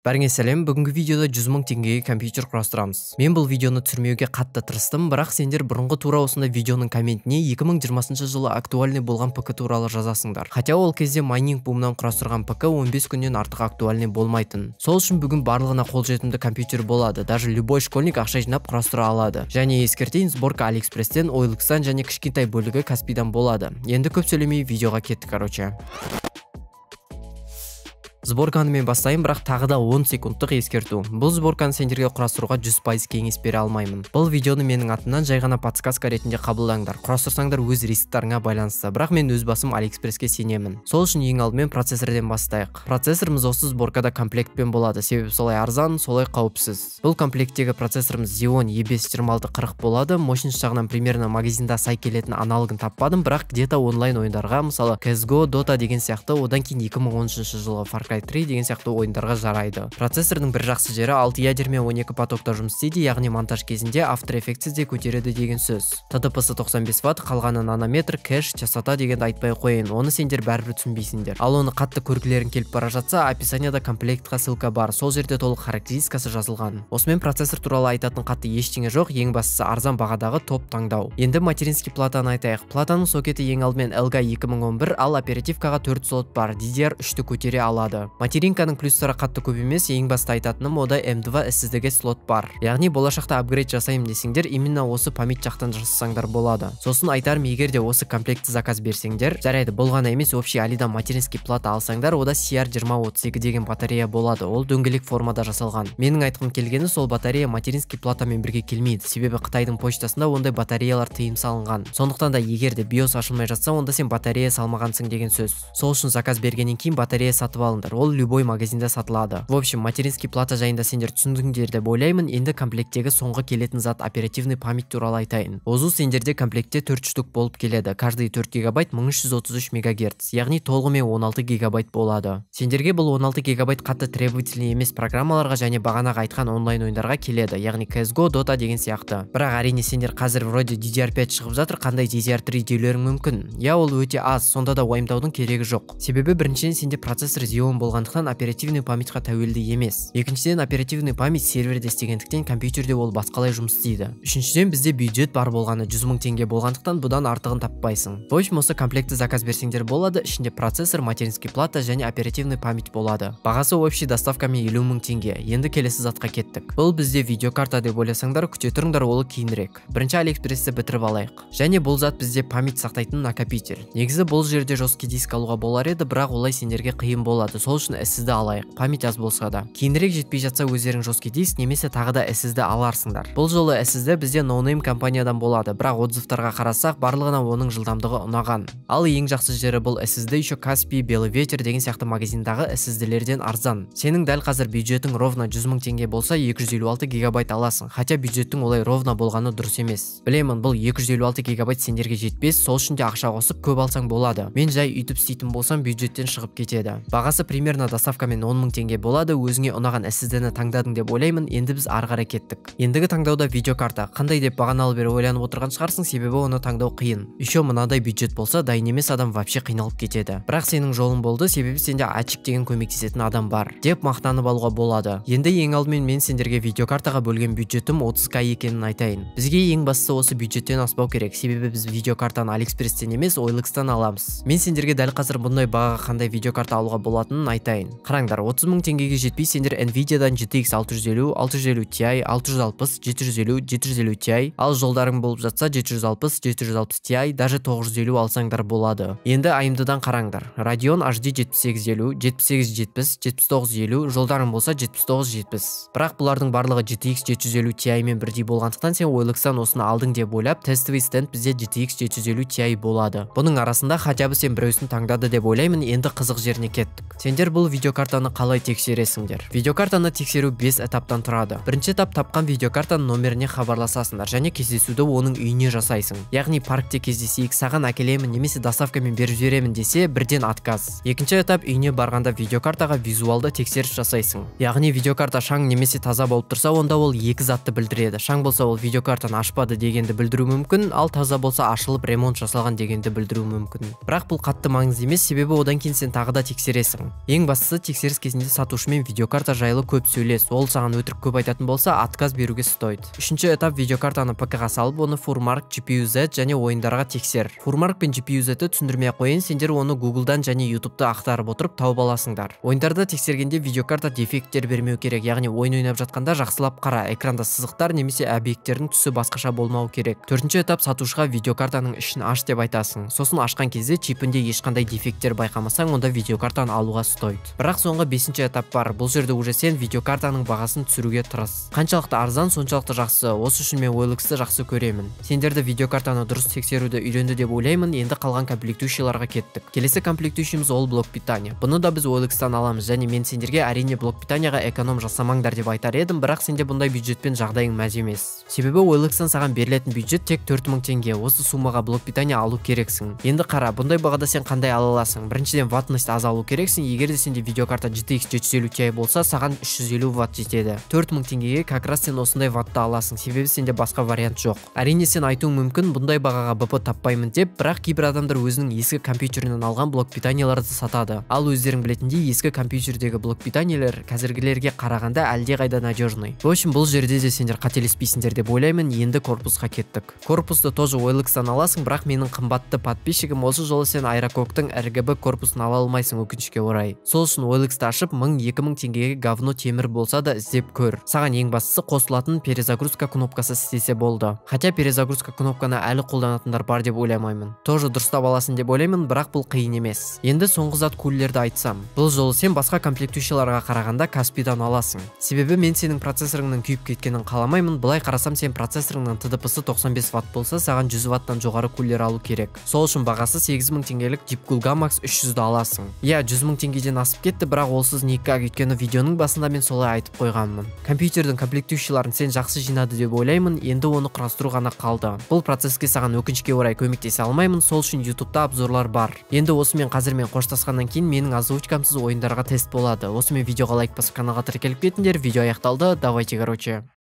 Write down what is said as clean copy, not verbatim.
Бәріңе сәлем, бүгінгі видеода 100 000 теңгеге компьютер құрастырамыз. Мен бұл видеоны түсірмеуге қатты тырыстым, бірақ сендер бұрынғы тура осындай видеоның комментіне 2020 жылы актуальный болған ПК туралы жазасыңдар. Хотя ол кезде майнинг бумнан құрастырған ПК 15 күннен артық актуальный болмайтын. Сол үшін бүгін барлығына қолжетімді компьютер болады. Даже любой школьник ақша жинап құрастыра алады. Және ескертейін, сборка Алиэкспресстен, OLX-тан және кішкентай бөлігі Каспийдан болады. Енді көп сөйлемей видеоға кеттік, короче. Сборканы мен бастайын, бірақ тағы да 10 секундтық ескерту. Бұл сборканы сендерге құрастыруға 100% кеңес бере алмаймын. Бұл видеоны менің атымнан жай ғана подсказка ретінде қабылдаңдар. Құрастырсаңдар өз рисктарыңа байланысты, бірақ мен өз басым Алиэкспресске сенемін. Сол үшін ең алдымен процессорден бастайық. Процессорымыз осы сборкада комплектпен болады, себебі солай арзан, солай қауіпсіз. Бұл комплекттегі процессорымыз Xeon E5-2640 болады. Мощность жағынан примерно магазинда сай келетін аналогын таппадым, бірақ где-то онлайн ойындарға, мысалы CSGO, Dota деген сияқты, одан кейін 2013 жылғы Far Cry 3 деген сияқты ойындарға жарайды. Процессордың бір жақсы жері 6 ядермен 12 потокта жұмыс істейді, яғни монтаж кезінде After Effects де көтереді деген сөз. TDP-сы 95 Вт, қалғаны нанометр, кэш, частота дегенді айтпай қойын. Оны сендер бәрібір түсінбейсіңдер. Ал оны қатты көргілерің келіп бара жатса, описанияда комплектқа ссылка бар. Сол жерде толық характеристикасы жазылған. Осымен процессор туралы айтатын қатты ештеңе жоқ, ең бастысы арзан бағадағы топ таңдау. Енді материнский платаны айтайық. Платаның сокеті ең алдымен LG 2011, ал оперативкаға 4 слот бар, DDR3-ті көтере алады. Материнканың плюстары қатты көп емес, ең басты айтатыным ода M2 SSD-ге слот бар. Яғни болашақта апгрейд жасаймын десеңдер, именно осы память жақтан жасасаңдар болады. Сосын айтарым, егер де осы комплектті заказ берсеңдер, жарайды, болғаны емес, общий алидан материнский плата алсаңдар, ода CR2032 деген батарея болады. Ол дөңгелек формада жасалған. Менің айтқым келгені, сол батарея материнский платамен бірге келмейді, себебі Қытайдың почтасында ондай батареялар тыйым салынған. Сондықтан да егер де BIOS ашылмай жатса, онда сен батарея салмағансың деген сөз. Сол үшін заказ бергеннен кейін батарея сатып алыңдар. Ол любой магазинда сатылады. В общем, материнский плата жайында сендер түсіндіңдер деп ойлаймын. Енді комплекттегі соңғы келетін зат оперативный память туралы айтайын. Озу сендерде комплектте 4 штук болып келеді. Каждый 4 гигабайт 1333 МГц, яғни толығымен 16 гигабайт болады. Сендерге бұл 16 гигабайт қатты требовательный емес программаларға және бағанағы айтқан онлайн ойындарға келеді, яғни CSGO, Dota деген сияқты. Бірақ әрине сендер қазір вроде DDR5 шығып жатыр, қандай DDR3 деулерің мүмкін. Я, ол өте аз, сонда да уайымдаудың керегі жоқ. Себебі біріншіден сенде процессор Xeon болғандықтан оперативный памятьқа тәуелді емес. Екіншіден оперативный память серверде істегендіктен компьютерде ол басқалай жұмыс істейді. Үшіншіден бізде бюджет бар болғаны 100 000 теңге болғандықтан бұдан артығын таппайсың. В общем, осы комплектті заказ берсеңдер болады, ішінде процессор, материнский плата және оперативный память болады. Бағасы общий доставкамен 50 000 теңге. Енді келесі затқа кеттік. Бұл бізде видеокарта деп ойласаңдар, күте тұрыңдар, ол кейінірек. Бірінші Алиэкспрессті бітіріп алайық. Және бұл зат бізде память сақтайтын накопитель. Негізі бұл жерде жесткий диск алуға болар еді, бірақ олай сендерге қиын болады. Сол үшін SSD алайық, память аз болса да. Кейінірек жетпей жатса өздерің жесткий диск немесе тағы да SSD аларсыңдар. Бұл жолы SSD бізде NoName компаниядан болады, бірақ отзывтарға қарасақ, барлығына оның жылдамдығы ұнаған. Ал ең жақсы жері бұл SSD еще Каспий, Белый ветер деген сияқты магазиндағы SSD-лерден арзан. Сенің дәл қазір бюджетің ровно 100 000 теңге болса, 256 гигабайт аласың. Хотя бюджеттің олай ровно болғаны дұрыс емес. Білемін, бұл 256 гигабайт сендерге жетпес, сол үшін де ақша қосып көп алсаң болады. Мен жай үйтіп істейтін болсам, бюджеттен шығып кетеді. Бағасы примерно доставкамен 10 000 теңге болады. Өзіңе ұнаған SSD-ні таңдадың деп ойлаймын. Енді біз ары қарай кеттік. Ендігі таңдауда видеокарта. Қандай деп бағаналы бері ойланып отырған шығарсың, себебі оны таңдау қиын. Еще мынадай бюджет болса, дайын емес адам вообще қиналып кетеді. Бірақ сенің жолың болды, себебі сенде ачик деген көмектесетін адам бар деп мақтанып алуға болады. Енді ең алдымен мен сендерге видеокартаға бөлген бюджетім 30К екенін айтайын. Бізге ең бастысы осы бюджеттен аспау керек, себебі біз видеокартаны Алиэкспресстен емес, OLX-тан аламыз. Мен сендерге дәл қазір бұндай бағаға қандай видеокарта алуға болатынын айтайын. Қараңдар, 30 000 теңгеге жетпей сендер Nvidia-дан GTX 650, 650 Ti, 660, 750, 750 Ti, ал жолдарың болып жатса 760, 760 Ti, даже 950 алсаңдар болады. Енді AMD-дан қараңдар. Radeon HD 7850, 7870, 7950, жолдарың болса 7970. Бірақ бұлардың барлығы GTX 750 Ti мен бірдей болғандықтан сен OLX-тан осыны алдың деп ойлап, тестовый стенд бізде GTX 750 Ti болады. Бұның арасында хотя бы сен біреусін таңдады деп ойлаймын. Енді қызық жеріне кеттік. Сендер бұл видеокартаны қалай тексересіңдер? Видеокартаны тексеру 5 этаптан тұрады. Бірінші этап, тапқан видеокартаның номеріне хабарласасыңдар және кездесуді оның үйіне жасайсың. Яғни паркте кездесейік, саған әкелемін немесе доставкамен беріп жіберемін десе, бірден отказ. Екінші этап, үйіне барғанда видеокартаға визуалды тексеріс жасайсың. Яғни видеокарта шаң немесе таза болып тұрса, онда ол екі затты білдіреді. Шаң болса ол видеокартаны ашпады дегенді білдіру мүмкін, ал таза болса ашылып ремонт жасалған дегенді білдіру мүмкін. Бірақ бұл қатты маңызды емес, себебі одан кейін сен тағы да тексересің. Ең бастысы тексеріс кезінде сатушымен видеокарта жайлы көп сөйлес. Ол саған өтірік көп айтатын болса, отказ беруге стоит. Үшінші этап видеокартаны ПК-ға салып, оны Furmark, GPU-Z және ойындарға тексер. Furmark пен GPU-Z-ті түсіндірмей қойын, сендер оны Google-дан және YouTube-ты ақтарып отырып тауып аласыңдар. Ойындарда тексергенде видеокарта дефекттер бермеу керек, яғни ойын ойнап жатқанда жақсылап қара, экранда сызықтар немесе объекттердің түсі басқаша болмау керек. Төртінші этап сатушыға видеокартаның ішін аш деп айтасың. Сосын ашқан кезде чипінде ешқандай дефекттер байқамасаң, онда видеокартаны алуға стоит. Бірақ соңғы 5-ші этап бар. Бұл жерде уже сен видеокартаның бағасын түсіруге тырыс. Қаншалықты арзан, соншалықты жақсы. Осы үшін мен OLX-ті жақсы көремін. Сендерді видеокартаны дұрыс тексеруді үйренді деп ойлаймын. Енді қалған комплектующияларға кеттік. Келесі комплектующиіміз ол блок питания. Бұны да біз OLX-тан аламыз, және мен сендерге әрине блок питанияға эконом жасамаңдар деп айтар едім, бірақ сенде бұндай бюджетпен жағдайың мәз емес. Себебі OLX-тан саған берілетін бюджет тек 4000 теңге. Осы суммаға блок питания алу керексің. Енді қара, бұндай бағада сен қандай ала аласың? Біріншіден ваттность аз алу керексің. Егер де сенде видеокарта GTX 750 Ti болса, саған 350 ватт жетеді. 4000 теңгеге как раз сен осындай ватты аласың, себебі сенде басқа вариант жоқ. Әрине сен айтуың мүмкін, бұндай бағаға БП таппаймын деп, бірақ кейбір адамдар өзінің ескі компьютерінен алған блок питанияларды сатады. Ал өздерің білетіндей, ескі компьютердегі блок питаниялар қазіргілерге қарағанда әлдеқайда надежный. В общем, бұл жерде де сендер қателеспейсіңдер деп ойлаймын. Енді корпусқа кеттік. Корпусты тоже OLX-тан аласың, бірақ менің қымбатты подписчигім осы жолы сен Aerocock'тың RGB корпусын ала алмайсың, өкінішке орай. Сол үшін OLX-ті ашып 1000-2000 теңгеге говно темір болса да іздеп көр. Саған ең бастысы қосылатын перезагрузка кнопкасы істесе болды. Хотя перезагрузка кнопканы әлі қолданатындар бар деп ойламаймын. Тоже дұрыстап аласың деп ойлаймын, бірақ бұл қиын емес. Енді соңғы зат кулерді айтсам. Бұл жолы сен басқа комплектующияларға қарағанда Каспидан аласың. Себебі мен сенің процессорыңның күйіп кеткенін қаламаймын. Былай қарасам сен процессорыңның TDP-сы 95 ватт болса, саған 100 ваттан жоғары кулер алу керек. Сол үшін бағасы 8000 теңгелік Deepcool Gammax 300-ді аласың. 100 000 теңгеден асып кетті, бірақ олсыз никак, өйткені видеоның басында мен солай айтып қойғанмын. Компьютердің комплектующияларын сен жақсы жинады деп ойлаймын, енді оны құрастыру ғана қалды. Бұл процесске саған өкінішке орай көмектесе алмаймын, сол үшін YouTube-та обзорлар бар. Енді осымен қазір мен қоштасқаннан кейін менің озвучкамсыз ойындарға тест болады. Осымен видеоға лайк басып каналға тіркеліп кетіңдер. Видео аяқталды. Давайте, короче.